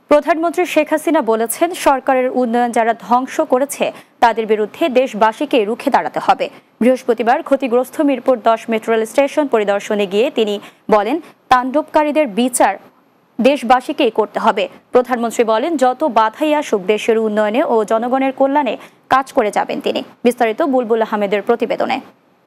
প্রধানমন্ত্রী শেখ হাসিনা বলেছেন, সরকারের উন্নয়ন যারা ধ্বংস করেছে তাদের বিরুদ্ধে দেশবাসীকে রুখে দাঁড়াতে হবে। বৃহস্পতিবার ক্ষতিগ্রস্ত মিরপুর 10 মেট্রো রেল স্টেশন পরিদর্শনে গিয়ে তিনি বলেন, তাণ্ডবকারীদের বিচার দেশবাসীকেই করতে হবে। প্রধানমন্ত্রী বলেন, যত বাধাই আসুক দেশের উন্নয়নে ও জনগণের কল্যাণে কাজ করে যাবেন তিনি। বিস্তারিত বুলবুল আহমেদের প্রতিবেদনে।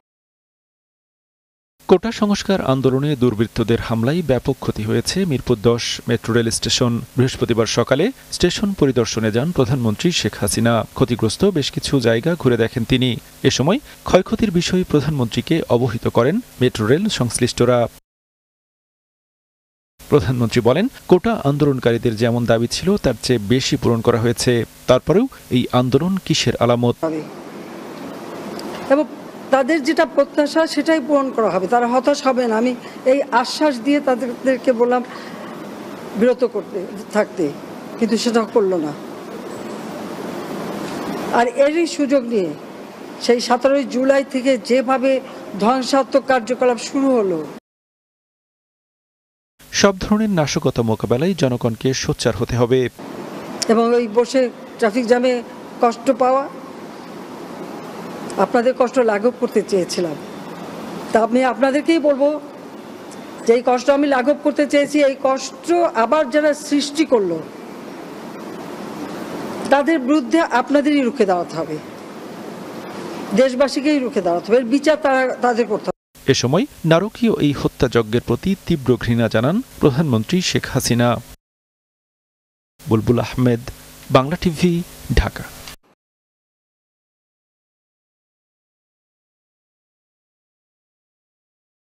কোটা সংস্কার আন্দোলনে দুর্বৃত্তদের হামলায় ব্যাপক ক্ষতি হয়েছে মিরপুর 10 মেট্রো রেল স্টেশন। বৃহস্পতিবার সকালে স্টেশন পরিদর্শনে যান প্রধানমন্ত্রী শেখ হাসিনা। ক্ষতিগ্রস্ত বেশ কিছু জায়গা ঘুরে দেখেন তিনি। এ সময় ক্ষয়ক্ষতির বিষয়ে প্রধানমন্ত্রীকে অবহিত করেন মেট্রো রেল সংশ্লিষ্টরা। প্রধানমন্ত্রী বলেন, কোটা আন্দোলনকারীদের যেমন দাবি ছিল তার চেয়ে বেশি পূরণ করা হয়েছে। তারপরেও এই আন্দোলন কিসের আলামত? তাদের যেটা প্রত্যাশা সেটাই পূরণ করা হবে, তারা হতাশ হবে না। আমি এই আশ্বাস দিয়ে তাদেরকে বললাম বিরত করতে থাকতে, কিন্তু সেটা করলো না। আর এরই সুযোগ নিয়ে সেই 17 জুলাই থেকে যেভাবে ধ্বংসাত্মক কার্যকলাপ শুরু হলো, সব ধরনের নাশকতা মোকাবেলায় জনগণকে সোচ্চার হতে হবে। এবং ওই বসে ট্রাফিক জ্যামে কষ্ট পাওয়া, আপনাদের কষ্ট লাঘব করতে চেয়েছিলাম। তা আমি আপনাদেরকেই বলবো যে এই কষ্ট আমি লাঘব করতে চেয়েছি, এই কষ্ট আবার যারা সৃষ্টি করলো তাদের বিরুদ্ধে আপনাদেরই রুখে দাঁড়াতে হবে, দেশবাসীকেই রুখে দাঁড়াতে হবে, বিচার তাদের করতে হবে। এ সময় নারকীয় এই হত্যাযজ্ঞের প্রতি তীব্র ঘৃণা জানান প্রধানমন্ত্রী শেখ হাসিনা। বুলবুল আহমেদ, বাংলা টিভি, ঢাকা।